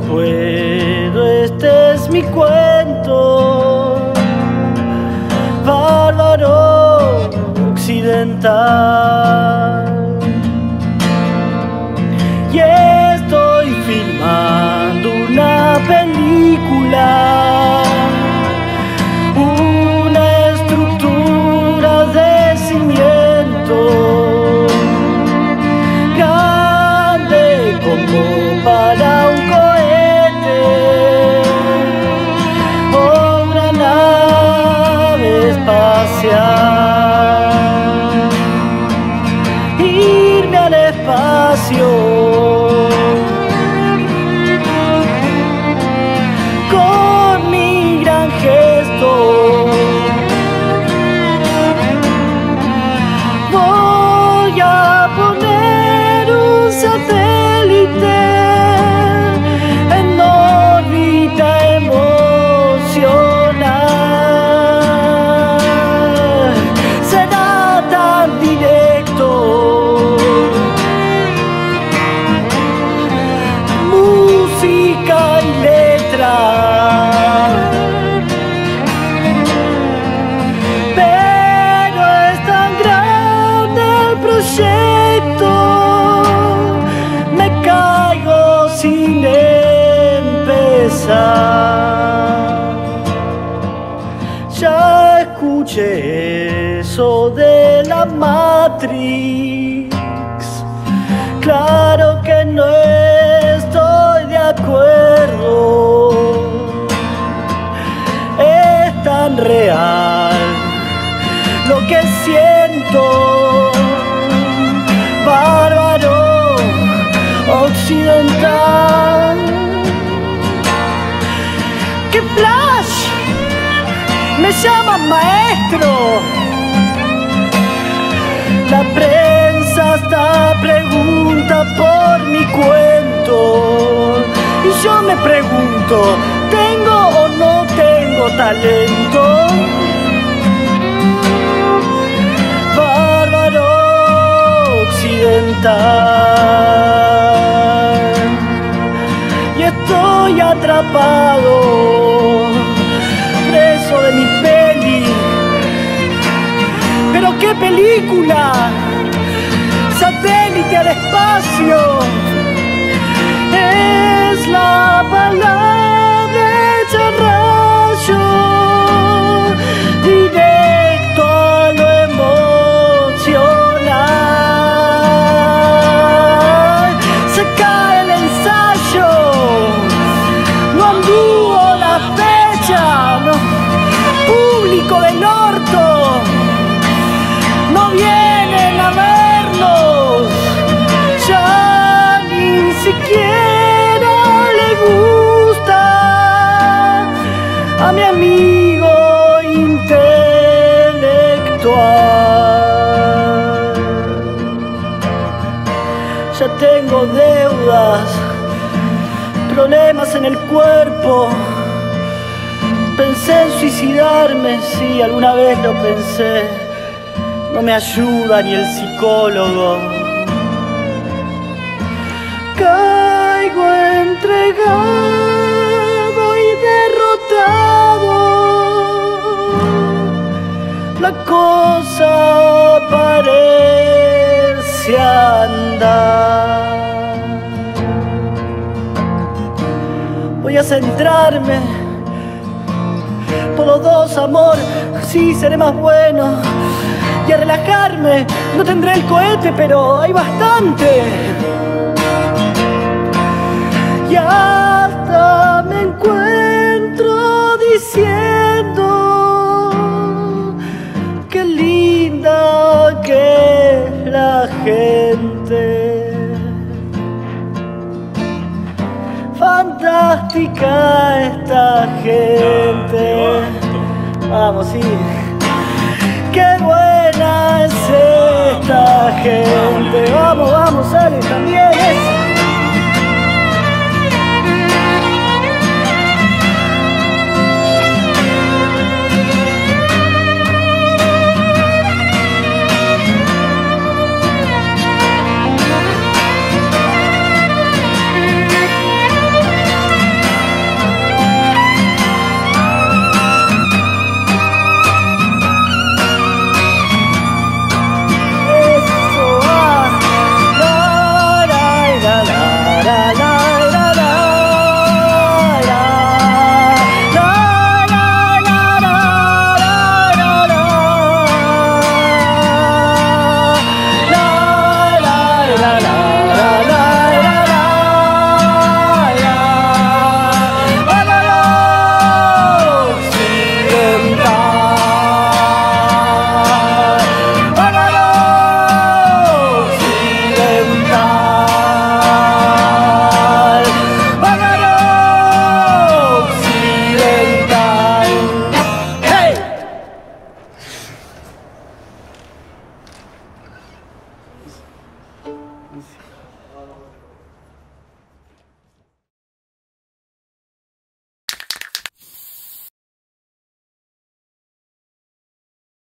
puedo, este es mi cuento, bárbaro occidental. Y estoy filmando una película, una estructura de cimiento, grande como para un cohete o una nave espacial. Irme al espacio con mi gran gesto. Voy a poner un satélite en órbita emocional. Será tan directo, música y letra, pero es tan grande el proyecto, me caigo sin empezar. Ya escuché eso de la Matrix, claro que no estoy de acuerdo. Es tan real lo que siento, bárbaro occidental. ¡Qué flash! Me llaman maestro. La prensa hasta pregunta por mi cuento y yo me pregunto, ¿tengo o no tengo talento? Bárbaro occidental. Y estoy atrapado, preso de mi peli. ¿Pero qué película? Satélite al espacio. Es la palabra hecha rayo, directo a lo emocional. Se cae el ensayo, no anduvo la fecha, no. Público del orto, no vienen a vernos, ya ni siquiera le gusta a mi amigo intelectual. Ya tengo deudas, problemas en el cuerpo. Pensé en suicidarme, sí, alguna vez lo pensé. No me ayuda ni el psicólogo. Caigo entregado y derrotado. La cosa parece andar. Voy a centrarme. Por los dos, amor, sí, seré más bueno. Y a relajarme, no tendré el cohete, pero hay bastante. Y hasta me encuentro diciendo qué linda que es la gente. Fantástica esta gente. Vamos, sí. Qué buena es esta gente. Vamos, vamos, Ale, también es. distancia.